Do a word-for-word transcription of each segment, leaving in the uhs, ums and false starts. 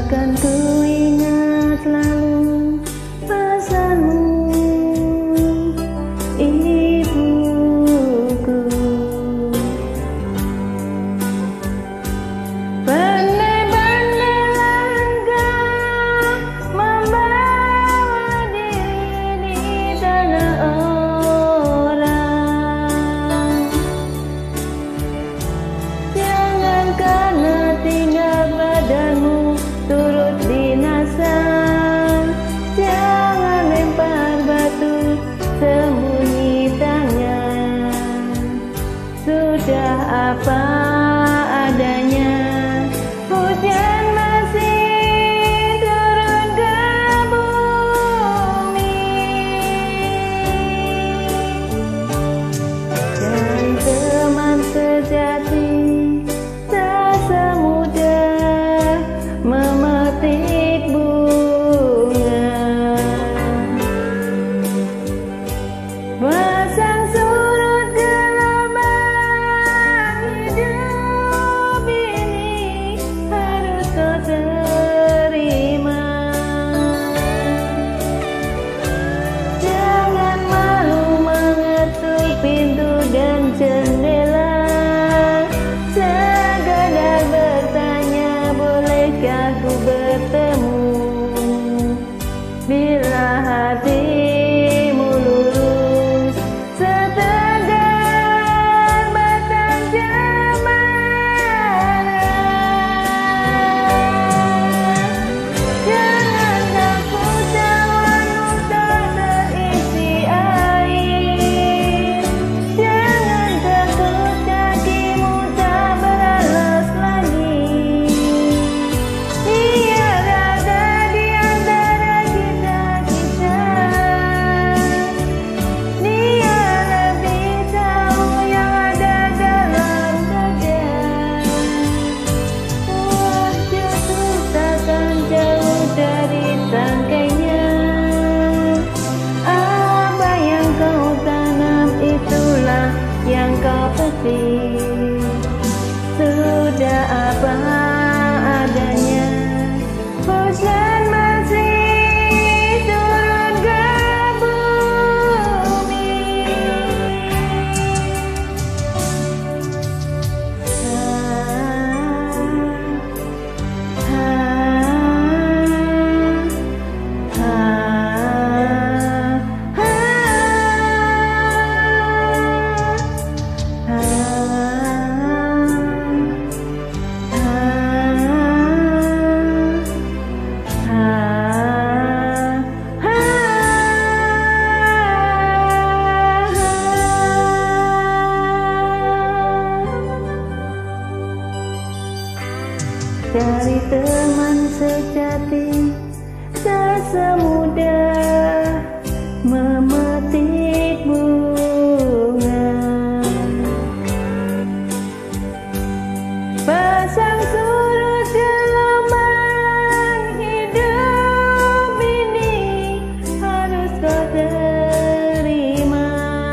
Akan ku ingat selalu pesanmu, ibuku. Benih-benih langkah membawa diri di tanah orang. Jangan karena tinggal badanmu turut binasa. Jangan lempar batu sembunyi tangan. Sudah apa adanya, hujan masih turun ke bumi. Dan teman sejati tak semudah memetik bunga. Pasang surut gelombang hidup ini harus kau terima. Jangan malu mengetuk pintu dan jendela. Sekadar bertanya, bolehkah ku bertemu? Bila hatimu lurus setegar batang cemara. Jangan takut cawanmu tak terisi air. Jangan takut kakimu tak beralas lagi. Dia ada di antara kita-kita. Dia lebih tahu yang ada dalam dada. Buah jatuh takkan jauh dari tangkainya. Apa yang kau tanam itulah yang kau petik. Sudah apa adanya, hujan masih turun ke bumi. Ah, ah, ah, Cari teman sejati tak semudah memetik bunga. Pasang surut gelombang hidup ini harus kau terima.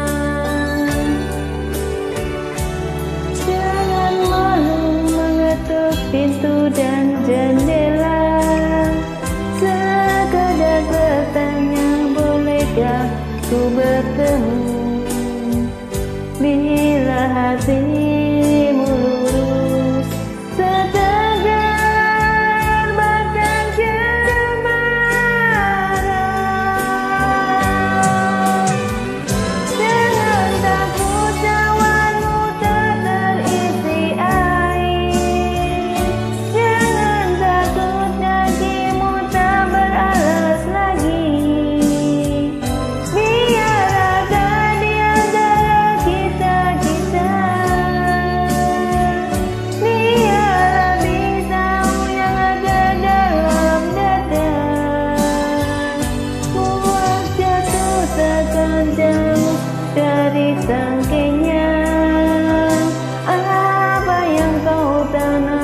Jangan malu mengetuk pintu dan jendela. Sekadar bertanya, bolehkah ku bertemu? Bila hatimu lurus setegar batang cemara. Jangan takut cawanmu tak terisi air. Jangan takut kakimu tak beralas lagi. Biar ada di antara kita-kita. Dia lebih tahu yang ada dalam dada. Buah jatuh takkan jauh dari tangkainya. Apa yang kau tanam